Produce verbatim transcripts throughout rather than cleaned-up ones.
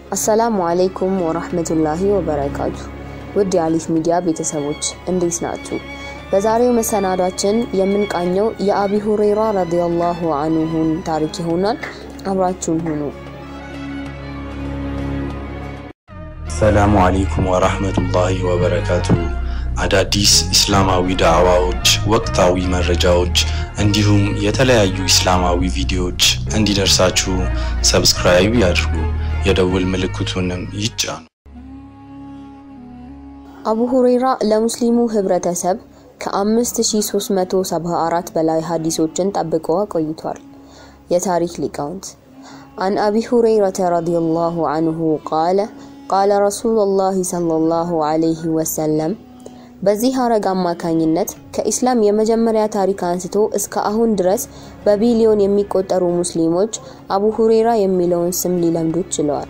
السلام عليكم ورحمة الله وبركاته ውድ የአሊፍ ሚዲያ ቤተሰቦች እንዴት ናችሁ? በዛሬው መሰናዳችን የምንቃኘው የአቢ ሁረይራ ረዲየላሁ ዐንሁን ታሪክ ይሆናል። አብራችሁን ሁኑ። ሰላም አለይኩም ወራህመቱላሂ ወበረካቱሁ። አዳዲስ እስላማዊ ዳዕዋዎች፣ ወቅታዊ መረጃዎች እንዲሁም የተለያዩ እስላማዊ ቪዲዮዎች እንዲደርሳችሁ ሰብስክራይብ ያድርጉ፣ የደውል ምልክቱንም ይጫኑ። አቡ ሁረይራ ለሙስሊሙ ህብረተሰብ ከ5374 በላይ ሐዲሶችን ጠብቆ ቆይቷል። የታሪክ ሊቃውንት عن أبي هريرة رضي الله عنه قال قال رسول الله صلى الله عليه وسلم በዚህ ሐረግ አማካኝነት ከኢስላም የመጀመሪያ ታሪክ አንስቶ እስከ አሁን ድረስ በቢሊዮን የሚቆጠሩ ሙስሊሞች አቡ ሁረይራ የሚለውን ስም ሊለምዱ ችለዋል።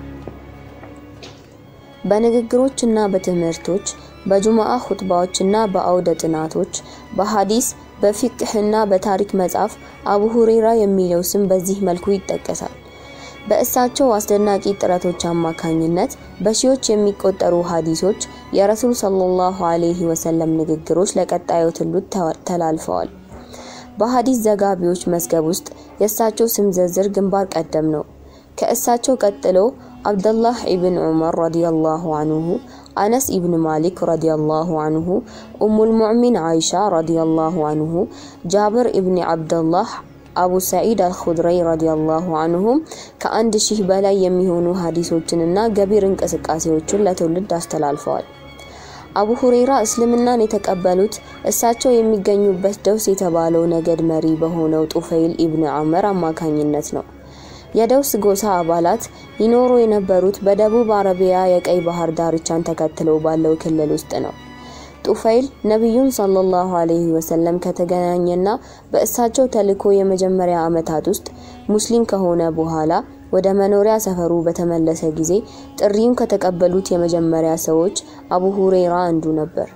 በንግግሮችና በትምህርቶች፣ በጁማዓ ኹጥባዎችና በአውደ ጥናቶች፣ በሐዲስ፣ በፊቅህና በታሪክ መጻፍ አቡ ሁረይራ የሚለው ስም በዚህ መልኩ ይጠቀሳል። በእሳቸው አስደናቂ ጥረቶች አማካኝነት በሺዎች የሚቆጠሩ ሐዲሶች የረሱል ሰለላሁ ዐለይሂ ወሰለም ንግግሮች ለቀጣዩ ትውልድ ተላልፈዋል። በሐዲስ ዘጋቢዎች መዝገብ ውስጥ የእሳቸው ስም ዝርዝር ግንባር ቀደም ነው። ከእሳቸው ቀጥሎ አብዱላህ ኢብኑ ዑመር ረዲየላሁ ዐንሁ፣ አነስ ኢብኑ ማሊክ ረዲየላሁ ዐንሁ፣ ኡሙል ሙእሚን አይሻ ረዲየላሁ ዐንሁ፣ ጃብር ኢብኑ አብዱላህ፣ አቡ ሰዒድ አልኹድሪ ረዲየላሁ ዐንሁም ከአንድ ሺህ በላይ የሚሆኑ ሐዲሶችንና ገቢር እንቅስቃሴዎችን ለትውልድ አስተላልፈዋል። አቡ ሁረይራ እስልምናን የተቀበሉት እሳቸው የሚገኙበት ደውስ የተባለው ነገድ መሪ በሆነው ጡፈይል ኢብኑ ዑመር አማካኝነት ነው። የደውስ ጎሳ አባላት ይኖሩ የነበሩት በደቡብ አረቢያ የቀይ ባህር ዳርቻን ተከትለው ባለው ክልል ውስጥ ነው። ጡፈይል ነብዩን ሰለላሁ ዐለይሂ ወሰለም ከተገናኘና በእሳቸው ተልኮ የመጀመሪያ አመታት ውስጥ ሙስሊም ከሆነ በኋላ ወደ መኖሪያ ሰፈሩ በተመለሰ ጊዜ ጥሪውን ከተቀበሉት የመጀመሪያ ሰዎች አቡ ሁረይራ አንዱ ነበር።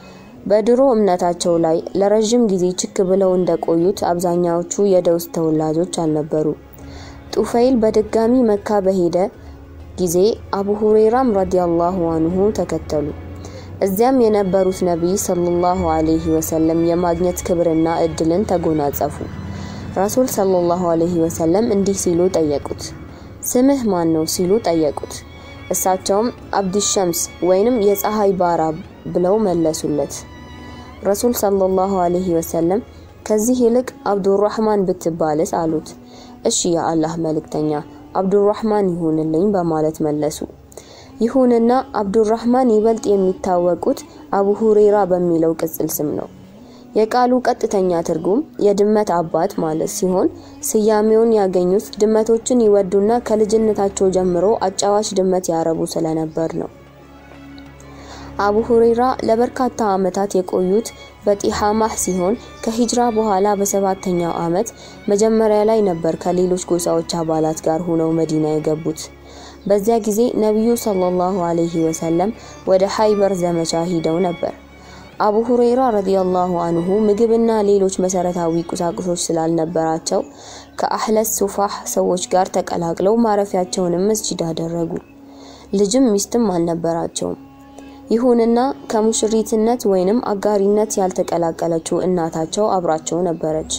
በድሮ እምነታቸው ላይ ለረጅም ጊዜ ችክ ብለው እንደቆዩት አብዛኛዎቹ የደውስ ተወላጆች አልነበሩ። ጡፈይል በድጋሚ መካ በሄደ ጊዜ አቡ ሁረይራም ረዲየላሁ ዐንሁ ተከተሉ። እዚያም የነበሩት ነብይ ሰለላሁ ዐለይሂ ወሰለም የማግኘት ክብርና እድልን ተጎናጸፉ። ረሱል ሰለላሁ ዐለይሂ ወሰለም እንዲህ ሲሉ ጠየቁት። ስምህ ማን ነው ሲሉ ጠየቁት። እሳቸውም አብዱሸምስ ወይንም የፀሐይ ባራ ብለው መለሱለት። ረሱል ሰለላሁ ዐለይሂ ወሰለም ከዚህ ይልቅ አብዱራህማን ብትባልስ አሉት። እሺ የአላህ መልእክተኛ አብዱራህማን ይሁንልኝ በማለት መለሱ። ይሁንና አብዱራህማን ይበልጥ የሚታወቁት አቡ ሁረይራ በሚለው ቅጽል ስም ነው። የቃሉ ቀጥተኛ ትርጉም የድመት አባት ማለት ሲሆን ስያሜውን ያገኙት ድመቶችን ይወዱና ከልጅነታቸው ጀምሮ አጫዋች ድመት ያረቡ ስለነበር ነው። አቡ ሁረይራ ለበርካታ አመታት የቆዩት በጢሃማህ ሲሆን ከሂጅራ በኋላ በሰባተኛው አመት መጀመሪያ ላይ ነበር ከሌሎች ጎሳዎች አባላት ጋር ሆነው መዲና የገቡት። በዚያ ጊዜ ነብዩ ሰለላሁ ዐለይሂ ወሰለም ወደ ሃይበር ዘመቻ ሄደው ነበር። አቡ ሁረይራ ረዲየላሁ ዐንሁ ምግብና ሌሎች መሰረታዊ ቁሳቁሶች ስላልነበራቸው ከአህለስ ሱፋህ ሰዎች ጋር ተቀላቅለው ማረፊያቸውን መስጂድ አደረጉ። ልጅም ሚስትም አልነበራቸው። ይሁንና ከሙሽሪትነት ወይንም አጋሪነት ያልተቀላቀለችው እናታቸው አብራቸው ነበረች።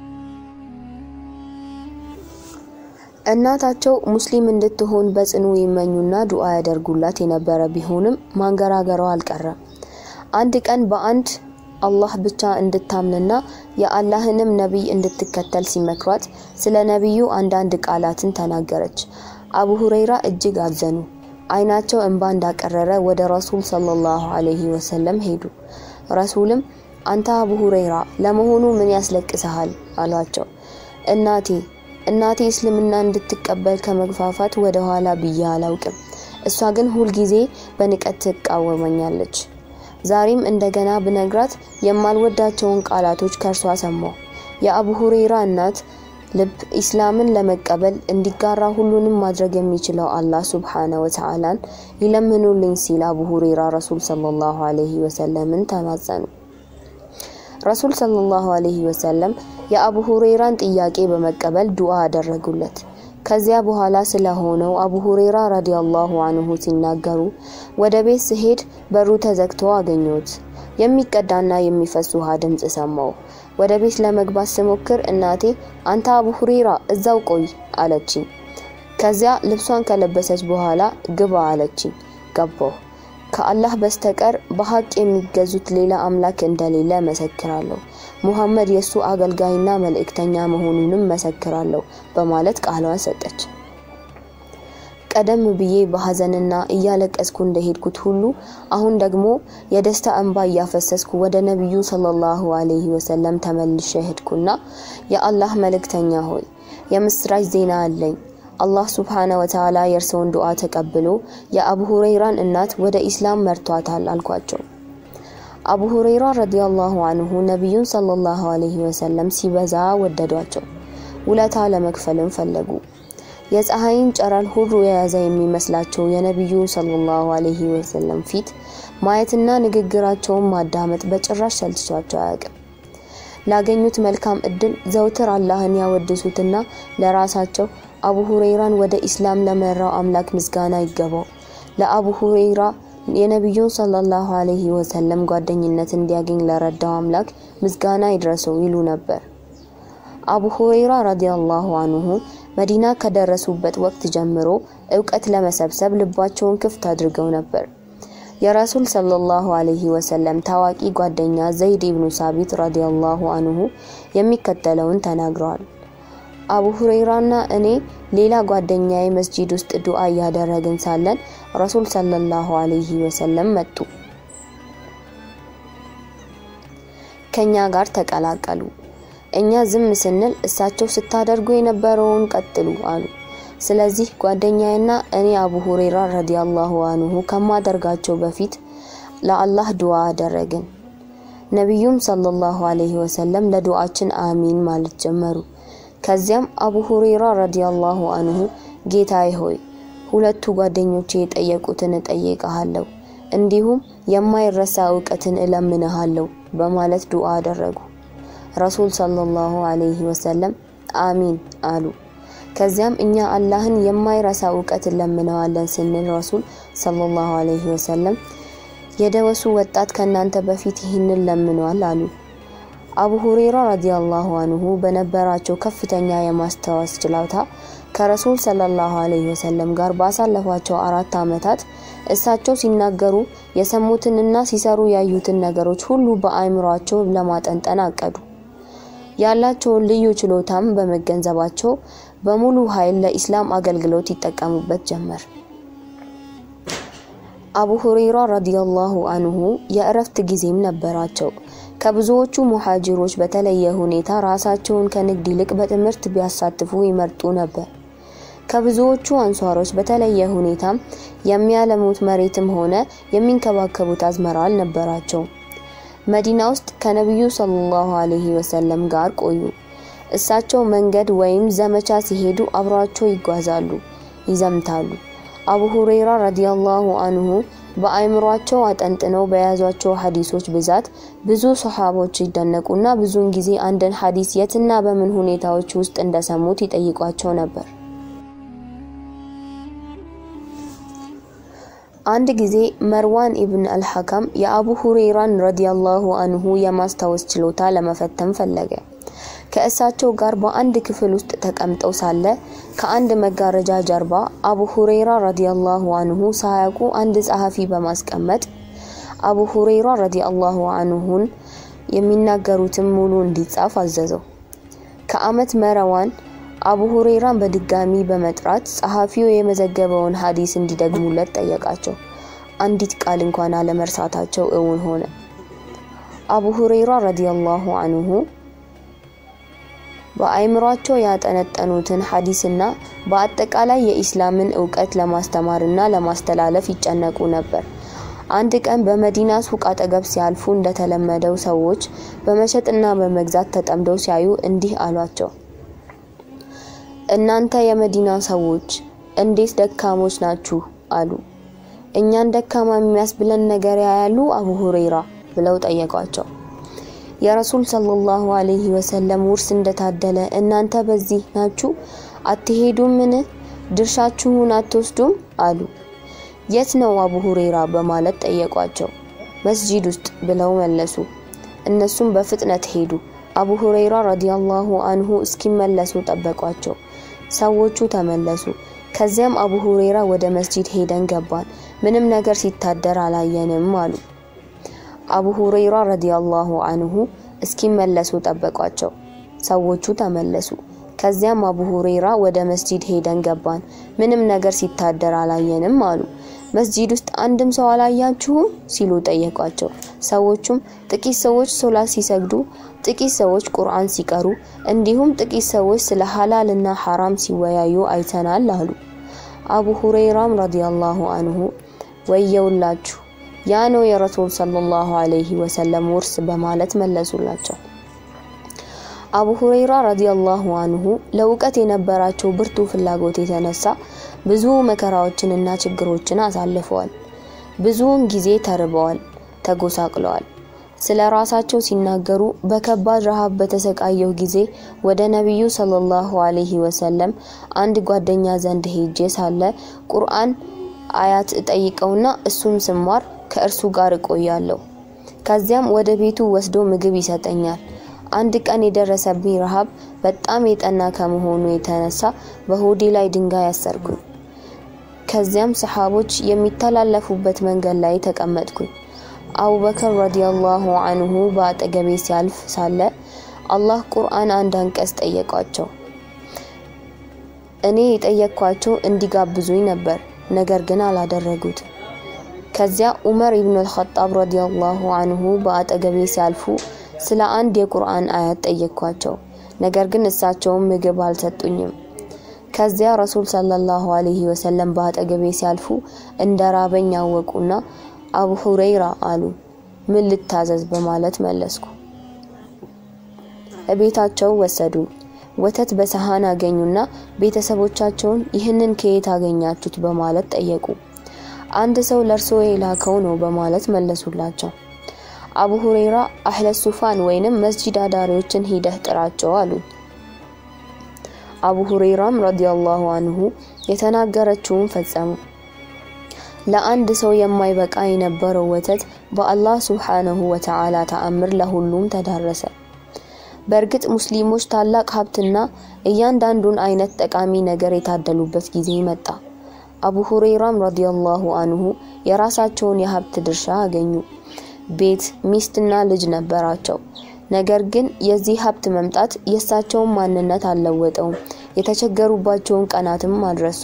እናታቸው ሙስሊም እንድትሆን በጽኑ ይመኙና ዱዓ ያደርጉላት የነበረ ቢሆንም ማንገራገሯ አልቀረም። አንድ ቀን በአንድ አላህ ብቻ እንድታምንና የአላህንም ነብይ እንድትከተል ሲመክሯት ስለ ነብዩ አንዳንድ ቃላትን ተናገረች። አቡ ሁረይራ እጅግ አዘኑ። አይናቸው እንባ እንዳቀረረ ወደ ረሱል ሰለላሁ ዐለይሂ ወሰለም ሄዱ። ረሱልም አንተ አቡ ሁረይራ ለመሆኑ ምን ያስለቅሳል አሏቸው። እናቴ እናቴ እስልምና እንድትቀበል ከመግፋፋት ወደ ኋላ ብያ አላውቅም። እሷ ግን ሁሉ ጊዜ በንቀት ተቃወመኛለች። ዛሬም እንደገና ብነግራት የማልወዳቸውን ቃላቶች ከርሷ ሰማው። የአቡ ሁረይራ እናት ልብ ኢስላምን ለመቀበል እንዲጋራ ሁሉንም ማድረግ የሚችለው አላህ Subhanahu Wa Ta'ala ይለምኑልኝ ሲል አቡ ሁረይራ ረሱል ሰለላሁ ዐለይሂ ወሰለምን ተማጸኑ። ረሱል ሰለላሁ ዐለይሂ ወሰለም የአቡ ሁረይራን ጥያቄ በመቀበል ዱዓ አደረጉለት። ከዚያ በኋላ ስለሆነው አቡ ሁረይራ ረዲየላሁ ዐንሁ ሲናገሩ ወደ ቤት ሲሄድ በሩ ተዘግቶ አገኘሁት። የሚቀዳና የሚፈስ ውሃ ድምጽ ሰማሁ። ወደ ቤት ለመግባት ስሞክር እናቴ አንተ አቡ ሁረይራ እዛው ቆይ አለችኝ። ከዚያ ልብሷን ከለበሰች በኋላ ግባ አለችኝ። ገባሁ። ከአላህ በስተቀር በሐቅ የሚገዙት ሌላ አምላክ እንደሌለ መሰክራለሁ። ሙሐመድ የሱ አገልጋይና መልእክተኛ መሆኑንም መሰክራለሁ በማለት ቃሏን ሰጠች። ቀደም ብዬ በሐዘንና እያለቀስኩ እንደሄድኩት ሁሉ አሁን ደግሞ የደስታ እንባ ያፈሰስኩ ወደ ነብዩ ሰለላሁ ዐለይሂ ወሰለም ተመልሼ ሄድኩና የአላህ መልእክተኛ ሆይ የምስራች ዜና አለኝ። አላህ ሱብሓነሁ ወተዓላ የርሰውን ዱዓ ተቀብሎ የአቡ ሁረይራን እናት ወደ ኢስላም መርቷታል አልኳቸው። አቡ ሁረይራ ረዲየላሁ ዐንሁ ነብዩን ሰለላሁ ዐለይሂ ወሰለም ሲበዛ ወደዷቸው። ውለታ ለመክፈልም ፈለጉ። የፀሐይን ጨረር ሁሉ የያዘ የሚመስላቸው የነብዩ ሰለላሁ ዐለይሂ ወሰለም ፊት ማየትና ንግግራቸውን ማዳመጥ በጭራሽ ሰልችቷቸው አያውቅም። ላገኙት መልካም እድል ዘውትር አላህን ያወድሱትና ለራሳቸው አቡ ሁረይራን ወደ ኢስላም ለመራው አምላክ ምስጋና ይገባው፣ ለአቡ ሁረይራ የነብዩ ሰለላሁ ዐለይሂ ወሰለም ጓደኝነት እንዲያገኝ ለረዳው አምላክ ምስጋና ይድረሰው ይሉ ነበር። አቡ ሁረይራ ረዲየላሁ ዐንሁ መዲና ከደረሱበት ወቅት ጀምሮ ዕውቀት ለመሰብሰብ ልባቸውን ክፍት አድርገው ነበር። የረሱል ሰለላሁ ዐለይሂ ወሰለም ታዋቂ ጓደኛ ዘይድ ኢብኑ ሳቢት ረዲየላሁ ዐንሁ የሚከተለውን ተናግረዋል። አቡ ሁረይራና እኔ ሌላ ጓደኛዬ መስጂድ ውስጥ ዱዓ ያደረግን ሳለን ረሱል ሰለላሁ ዐለይሂ ወሰለም መጡ። ከኛ ጋር ተቀላቀሉ። እኛ ዝም ስንል እሳቸው ስታደርጉ የነበረውን ቀጥሉ አሉ። ስለዚህ ጓደኛዬና እኔ አቡ ሁረይራ ረዲየላሁ ዐንሁ ከማደርጋቸው በፊት ለአላህ ዱዓ አደረግን። ነብዩም ሰለላሁ ዐለይሂ ወሰለም ለዱዓችን አሚን ማለት ጀመሩ። ከዚያም አቡ ሁረይራ ረዲየላሁ ዐንሁ ጌታዬ ሆይ ሁለቱ ጓደኞቼ የጠየቁትን እጠይቅሃለሁ፣ እንዲሁም የማይረሳ ዕውቀትን እለምንሃለሁ በማለት ዱዓ አደረጉ። ረሱል ሰለላሁ ዐለይሂ ወሰለም አሚን አሉ። ከዚያም እኛ አላህን የማይረሳ ዕውቀትን ለምነዋለን ስንል ረሱል ሰለላሁ ዐለይሂ ወሰለም የደወሱ ወጣት ከናንተ በፊት ይህንን ለምነዋል አሉ። አቡ ሁረይራ ረዲየላሁ ዐንሁ በነበራቸው ከፍተኛ የማስተዋስ ችሎታ ከረሱል ሰለላሁ ዐለይሂ ወሰለም ጋር ባሳለፏቸው አራት አመታት እሳቸው ሲናገሩ የሰሙትንና ሲሰሩ ያዩትን ነገሮች ሁሉ በአእምሮአቸው ለማጠንጠን አቀዱ። ያላቸው ልዩ ችሎታም በመገንዘባቸው በሙሉ ኃይል ለኢስላም አገልግሎት ይጠቀሙበት ጀመር። አቡ ሁረይራ ረዲየላሁ ዐንሁ የእረፍት ጊዜም ነበራቸው። ከብዙዎቹ ሙሃጅሮች በተለየ ሁኔታ ራሳቸውን ከንግድ ይልቅ በትምህርት ቢያሳትፉ ይመርጡ ነበር። ከብዙዎቹ አንሷሮች በተለየ ሁኔታ የሚያለሙት መሬትም ሆነ የሚንከባከቡት አዝመራ አልነበራቸው። መዲና ውስጥ ከነብዩ ሰለላሁ ዐለይሂ ወሰለም ጋር ቆዩ። እሳቸው መንገድ ወይም ዘመቻ ሲሄዱ አብራቸው ይጓዛሉ፣ ይዘምታሉ። አቡ ሁረይራ ረዲየላሁ ዐንሁ በአእምሮአቸው አጠንጥነው በያዟቸው ሐዲሶች ብዛት ብዙ ሱሐቦች ይደነቁና ብዙን ጊዜ አንድን ሐዲስ የትና በምን ሁኔታዎች ውስጥ እንደሰሙት ይጠይቋቸው ነበር። አንድ ጊዜ መርዋን ኢብኑ አልሐከም የአቡ ሁረይራን ረዲየላሁ ዐንሁ የማስታወስ ችሎታ ለመፈተን ፈለገ። ከእሳቸው ጋር በአንድ ክፍል ውስጥ ተቀምጠው ሳለ ከአንድ መጋረጃ ጀርባ አቡ ሁረይራ ረዲየላሁ ዐንሁ ሳያውቁ አንድ ጸሐፊ በማስቀመጥ አቡ ሁረይራ ረዲየላሁ ዐንሁን የሚናገሩትን ሙሉ እንዲጻፍ አዘዘው። ከአመት መርዋን አቡ ሁረይራን በድጋሚ በመጥራት ጸሐፊው የመዘገበውን ሐዲስ እንዲደግሙለት ጠየቃቸው። አንዲት ቃል እንኳን አለመርሳታቸው እውን ሆነ። አቡ ሁረይራ ረዲየላሁ ዐንሁ በአእምሮአቸው ያጠነጠኑትን ሐዲስና በአጠቃላይ የኢስላምን ዕውቀት ለማስተማርና ለማስተላለፍ ይጨነቁ ነበር። አንድ ቀን በመዲና ሱቅ አጠገብ ሲያልፉ እንደተለመደው ሰዎች በመሸጥና በመግዛት ተጠምደው ሲያዩ እንዲህ አሏቸው፣ እናንተ የመዲና ሰዎች እንዴት ደካሞች ናችሁ አሉ። እኛን ደካማ የሚያስብለን ነገር ያያሉ አቡ ሁረይራ ብለው ጠየቋቸው። የረሱል ሰለላሁ ዐለይሂ ወሰለም ውርስ እንደታደለ እናንተ በዚህ ናችሁ አትሄዱምን? ድርሻችሁን አትወስዱም አሉ። የት ነው አቡ ሁረይራ በማለት ጠየቋቸው። መስጂድ ውስጥ ብለው መለሱ። እነሱም በፍጥነት ሄዱ። አቡ ሁረይራ ረዲየላሁ ዐንሁ እስኪመለሱ ጠበቋቸው። ሰዎቹ ተመለሱ። ከዚያም አቡ ሁረይራ ወደ መስጂድ ሄደን ገባን፣ ምንም ነገር ሲታደር አላየንም አሉ። አቡ ሁረይራ ረዲየላሁ ዐንሁ እስኪመለሱ ጠበቋቸው። ሰዎቹ ተመለሱ። ከዚያም አቡ ሁረይራ ወደ መስጂድ ሄደን ገባን፣ ምንም ነገር ሲታደር አላየንም አሉ። መስጂድ ውስጥ አንድም ሰው አላያችሁም ሲሉ ጠየቋቸው። ሰዎቹም ጥቂት ሰዎች ሶላት ሲሰግዱ፣ ጥቂት ሰዎች ቁርአን ሲቀሩ፣ እንዲሁም ጥቂት ሰዎች ስለ ሐላልና ሐራም ሲወያዩ አይተናል አሉ። አቡ ሁረይራም ረዲየላሁ ዐንሁ ወየውላችሁ ያ ነው የረሱል ሰለላሁ ዐለይሂ ወሰለም ውርስ በማለት መለሱላቸው። አቡ ሁረይራ ረዲየላሁ ዐንሁ ለውቀት የነበራቸው ብርቱ ፍላጎት የተነሳ ብዙ መከራዎችንና ችግሮችን አሳልፈዋል። ብዙውን ጊዜ ተርበዋል፣ ተጎሳቅለዋል። ስለ ራሳቸው ሲናገሩ በከባድ ረሃብ በተሰቃየው ጊዜ ወደ ነብዩ ሰለላሁ ዐለይሂ ወሰለም አንድ ጓደኛ ዘንድ ሄጄ ሳለ ቁርአን አያት ጠይቀውና እሱን ስማር ከእርሱ ጋር ቆያለሁ። ከዚያም ወደ ቤቱ ወስዶ ምግብ ይሰጠኛል። አንድ ቀን የደረሰብኝ ረሃብ በጣም የጠና ከመሆኑ የተነሳ በሆዴ ላይ ድንጋይ ያሰርኩኝ። ከዚያም ሰሃቦች የሚተላለፉበት መንገድ ላይ ተቀመጥኩኝ። አቡበከር ረዲየላሁ ዐንሁ በአጠገቤ ሲያልፍ ሳለ አላህ ቁርአን አንድ አንቀጽ ጠየቃቸው። እኔ የጠየቅኳቸው እንዲጋብዙኝ ነበር፣ ነገር ግን አላደረጉት። ከዚያ ዑመር ኢብኑ አልኸጣብ ረዲየላሁ ዐንሁ በአጠገቤ ሲያልፉ ስለ አንድ የቁርአን አያት ጠየቅኳቸው፣ ነገር ግን እሳቸው ምግብ አልሰጡኝም። ከዚያ ረሱል ሰለላሁ ዐለይሂ ወሰለም በአጠገቤ ሲያልፉ እንደራበኝ ያወቁና አቡ ሁረይራ አሉ። ምን ልታዘዝ በማለት መለስኩ። እቤታቸው ወሰዱኝ። ወተት በሰሃን አገኙና ቤተሰቦቻቸውን ይህንን ከየት አገኛችሁት በማለት ጠየቁ። አንድ ሰው ለርሶ የላከው ነው በማለት መለሱላቸው። አቡ ሁረይራ አህለ ሱፋን ወይንም መስጂድ አዳሪዎችን ሂደህ ጥራቸው አሉ። አቡ ሁረይራም ረዲየላሁ ዐንሁ የተናገረችውን ፈጸሙ። ለአንድ ሰው የማይበቃ የነበረው ወተት በአላህ ሱብሓነሁ ወተዓላ ተአምር ለሁሉም ተዳረሰ። በርግጥ ሙስሊሞች ታላቅ ሀብትና እያንዳንዱን አይነት ጠቃሚ ነገር የታደሉበት ጊዜ መጣ። አቡ ሁረይራም ረዲየላሁ ዐንሁ የራሳቸውን የሀብት ድርሻ አገኙ። ቤት፣ ሚስትና ልጅ ነበራቸው። ነገር ግን የዚህ ሀብት መምጣት የሳቸውን ማንነት አልለወጠውም። የተቸገሩባቸውን ቀናትም አድረሱ።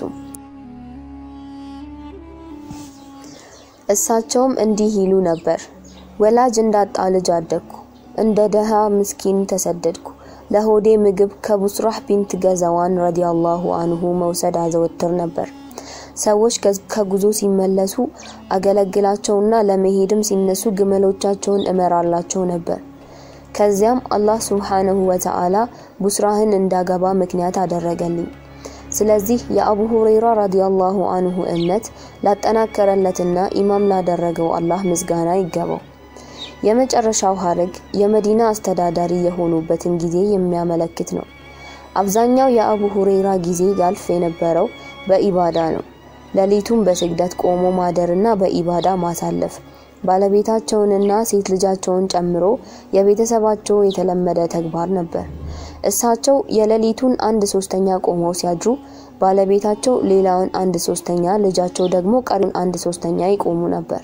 እሳቸውም እንዲህ ይሉ ነበር፣ ወላጅ እንዳጣ ልጅ አደግኩ፣ እንደ ደሃ ምስኪን ተሰደድኩ። ለሆዴ ምግብ ከቡስራህ ቢንት ገዛዋን ረዲየላሁ ዐንሁ መውሰድ አዘወትር ነበር። ሰዎች ከጉዞ ሲመለሱ አገለግላቸውና ለመሄድም ሲነሱ ግመሎቻቸውን እመራላቸው ነበር። ከዚያም አላህ ሱብሓነሁ ወተዓላ ቡስራህን እንዳገባ ምክንያት አደረገልኝ። ስለዚህ የአቡ ሁረይራ ረዲየላሁ ዐንሁ እምነት ላጠናከረለትና ኢማም ላደረገው አላህ ምስጋና ይገባው። የመጨረሻው ሐረግ የመዲና አስተዳዳሪ የሆኑበትን ጊዜ የሚያመለክት ነው። አብዛኛው የአቡ ሁረይራ ጊዜ ያልፍ የነበረው በኢባዳ ነው። ለሊቱን በስግደት ቆሞ ማደርና በኢባዳ ማሳለፍ ባለቤታቸውንና ሴት ልጃቸውን ጨምሮ የቤተሰባቸው የተለመደ ተግባር ነበር። እሳቸው የሌሊቱን አንድ ሶስተኛ ቆመው ሲያድሩ ባለቤታቸው ሌላውን አንድ ሶስተኛ፣ ልጃቸው ደግሞ ቀሪውን አንድ ሶስተኛ ይቆሙ ነበር።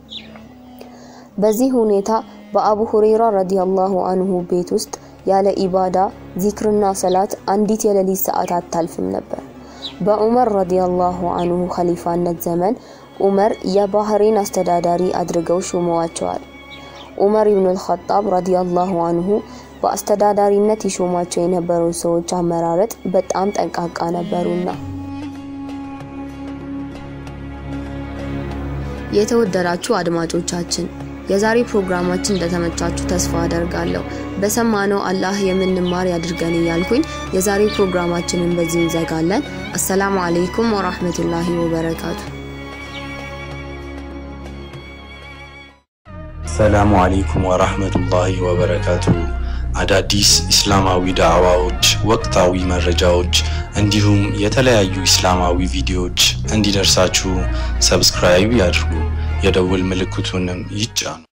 በዚህ ሁኔታ በአቡ ሁረይራ ረዲየላሁ ዐንሁ ቤት ውስጥ ያለ ኢባዳ ዚክርና ሰላት አንዲት የሌሊት ሰዓት አታልፍም ነበር። በዑመር ረዲየላሁ ዐንሁ ኸሊፋነት ዘመን ዑመር የባህሬን አስተዳዳሪ አድርገው ሾመዋቸዋል። ዑመር ኢብኑ አልኸጣብ ረዲየላሁ ዐንሁ በአስተዳዳሪነት ይሾማቸው የነበሩ ሰዎች አመራረጥ በጣም ጠንቃቃ ነበሩና። የተወደዳችሁ አድማጮቻችን የዛሬ ፕሮግራማችን እንደተመቻችሁ ተስፋ አደርጋለሁ። በሰማነው አላህ የምንማር ያድርገን እያልኩኝ የዛሬ ፕሮግራማችንን በዚህ እንዘጋለን። አሰላሙ አለይኩም ወራህመቱላሂ ወበረካቱ። ሰላሙ አለይኩም ወራህመቱላሂ ወበረካቱ። አዳዲስ እስላማዊ ዳዕዋዎች ወቅታዊ መረጃዎች እንዲሁም የተለያዩ እስላማዊ ቪዲዮዎች እንዲደርሳችሁ ሰብስክራይብ ያድርጉ የደውል ምልክቱንም ይጫኑ